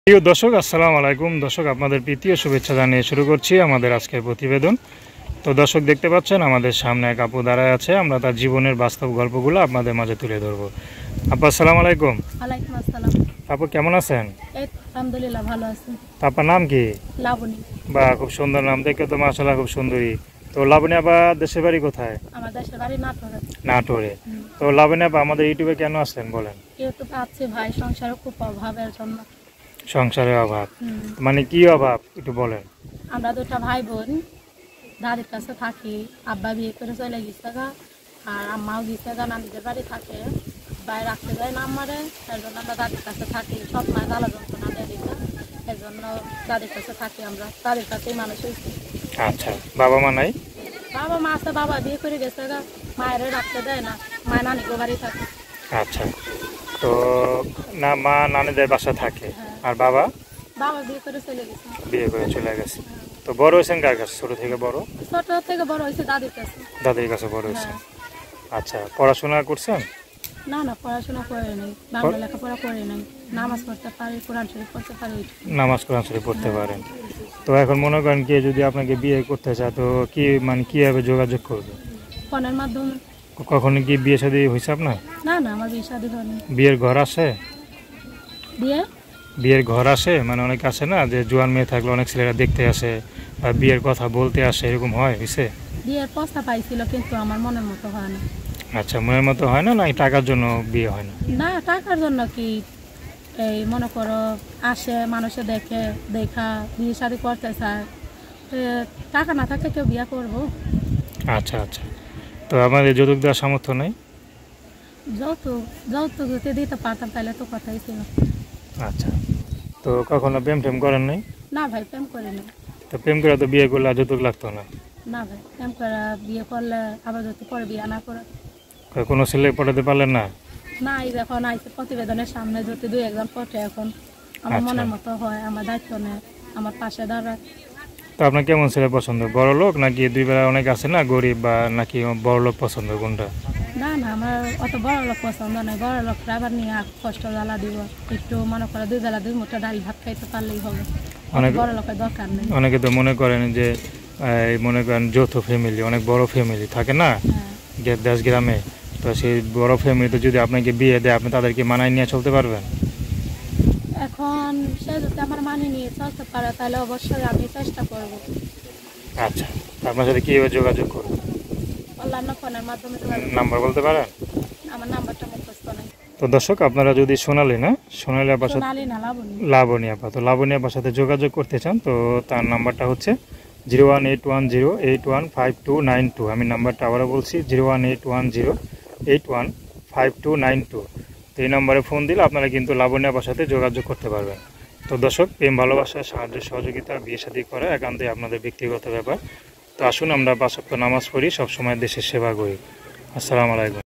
প্রিয় দর্শক, আসসালামু আলাইকুম। দর্শক, আপনাদের প্রীতীয় শুভেচ্ছা জানিয়ে শুরু করছি আমাদের আজকের প্রতিবেদন। তো দর্শক, দেখতে পাচ্ছেন আমাদের সামনে এক আপু দাঁড়ায় আছে। আমরা তার জীবনের বাস্তব গল্পগুলো আপনাদের মাঝে তুলে ধরবো। আপু, আসসালামু আলাইকুম। ওয়ালাইকুম আসসালাম। আপু, কেমন আছেন? এই তো আলহামদুলিল্লাহ ভালো আছি। আপনার নাম কি? লাবণী। বা, খুব সুন্দর নাম, দেখে তো মাশাআল্লাহ খুব সুন্দরী। তো লাবণী আপা দেশের বাড়ি কোথায়? আমার দেশের বাড়ি নাটোরে। নাটোরে। তো লাবণী আপা আমাদের ইউটিউবে কেন আসলেন বলেন? ইউটিউবে আছে ভাই, সংসারে খুব অভাবের জন্য। সংসারের অভাব? মানে কি অভাব একটু বলেন। আমরা দুটা ভাই বোন দাদির কাছে থাকি। আব্বা বিয়ে করে চলে গেছে গা, আর আম্মাও গেছে গা, নানিদের বাড়ি থাকে। ভাই রাখতে যায় না আমারে, তার জন্য আমরা দাদির কাছে থাকি। সব মায় জ্বালা যন্ত্রণা দেয় দিতে, এর জন্য দাদির কাছে থাকি। আমরা দাদির কাছেই মানুষ হয়েছি। আচ্ছা, বাবা মা নাই? বাবা মা আছে, বাবা বিয়ে করে গেছে গা, মায়ের রাখতে দেয় না, মায়ের নানিকে বাড়ি থাকে। আচ্ছা, তো না মা নানিদের বাসা থাকে, হ্যাঁ। আর বাবা বাবা বিয়ে করে চলে গেছে। বিয়ে করে চলে গেছে। তো বড় হয়েছেন কার কাছে, ছোট থেকে বড়? ছোট থেকে বড় হয়েছে দাদির কাছে। দাদির কাছে বড় হয়েছেন। হ্যাঁ। আচ্ছা, পড়াশোনা করছেন? না না, পড়াশোনা করে নাই, বাংলা লেখাপড়া করে নাই। নামাজ পড়তে পারি, কোরআন শরীফ পড়তে পারি। নামাজ কোরআন শরীফ পড়তে পারেন। তো এখন মনে করেন কে যদি আপনাকে বিয়ে করতে চায়, তো কি মানে কিভাবে যোগাযোগ করবে? ফোনের মাধ্যমে। কখনো কি বিয়ে শাদী হয়েছে আপনার? না না, আমার বিয়ে শাদী হয়নি। বিয়ের ঘর আসে? বিয়ে বিয়ের ঘর আসে, মানে অনেক আসে না যে জোয়ান মেয়ে থাকলে অনেক ছেলেরা দেখতে আসে বা বিয়ের কথা বলতে আসে, এরকম হয় হয়েছে? বিয়ের প্রস্তাব পাইছিল, কিন্তু আমার মনের মতো হয় না। আচ্ছা, মনের মতো হয় না, না টাকার জন্য বিয়ে হয় না? না, টাকার জন্য কি, এই মনে করো আসে মানুষে দেখে, দেখা বিয়ে শাদী করতে চায়। তো টাকা না থাকলে কেউ বিয়ে করবো? আচ্ছা আচ্ছা, তো আমাদের যৌতুক দেওয়ার সামর্থ্য নেই? যৌতুক যৌতুক যদি দিতে পারতাম তাহলে তো কথাই ছিল। আচ্ছা, তো কখনো প্রেম টেম করেন নাই? না ভাই, প্রেম করি না। তো প্রেম করে তো বিয়ে করলে আর যৌতুক লাগতো না? না ভাই, প্রেম করে বিয়ে করলে আবার যদি পরে বিয়ে না করে। কোনো ছেলে পটাতে পারলেন না? না, এই যখন আইসে প্রতিবেদনের সামনে যদি দুই একজন পটে, এখন আমার আচ্ছা। মনের মতো হয়, আমার দায়িত্ব নেয়, আমার পাশে দাঁড়ায়। তো আপনার কেমন ছেলে পছন্দ, বড় লোক নাকি দুই বেলা অনেক আছে না গরিব, বা নাকি বড় লোক পছন্দ, কোনটা? না না, আমার অত বড় লোক পছন্দ নয়। বড় লোকরা আবার নিয়ে কষ্ট জ্বালা দিব। একটু মনে করো দুই বেলা দুই মুঠো ডাল ভাত খাইতে পারলেই হবে। অনেক বড় লোকের দরকার নেই। অনেকে তো মনে করেন যে মনে করেন যৌথ ফ্যামিলি, অনেক বড় ফ্যামিলি থাকে না হ্যাঁ। দেশ গ্রামে, তো সেই বড় ফ্যামিলিতে যদি আপনাকে বিয়ে দেয়, আপনি তাদেরকে মানায় নিয়ে চলতে পারবেন? এখন সে যদি আমার মানি নিয়ে চলতে পারে, তাহলে অবশ্যই আমি চেষ্টা করবো। আচ্ছা, আপনার সাথে কীভাবে যোগাযোগ করবেন? অনলাইন ফোনের মাধ্যমে যোগাযোগ। নাম্বার বলতে পারেন? আমার নাম্বারটা মুখস্থ নেই। তো দর্শক, আপনারা যদি সোনালী আপার সাথে, সোনালী না, লাবণী। লাবণী আপা, তো লাবণী আপার সাথে যোগাযোগ করতে চান, তো তার নাম্বারটা হচ্ছে 01810815292। আমি নাম্বারটা আবারও বলছি, 01810815292। তো এই নাম্বারে ফোন দিলে আপনারা কিন্তু লাবণী আপার সাথে যোগাযোগ করতে পারবেন। তো দর্শক, প্রেম ভালোবাসা, সাহায্য সহযোগিতা, বিয়ে শাদী করা একান্তই আপনাদের ব্যক্তিগত ব্যাপার। তো আসুন আমরা 5 ওয়াক্ত নামাজ পড়ি, সবসময় দেশের সেবা করি। আসসালামু আলাইকুম।